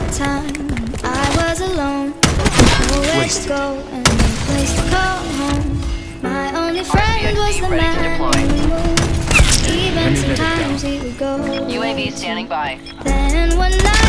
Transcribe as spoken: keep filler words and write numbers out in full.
a time when I was alone, nowhere to go and no place to call home. My only friend was the man in the moon. Even sometimes he would go. U A V standing by. Then one night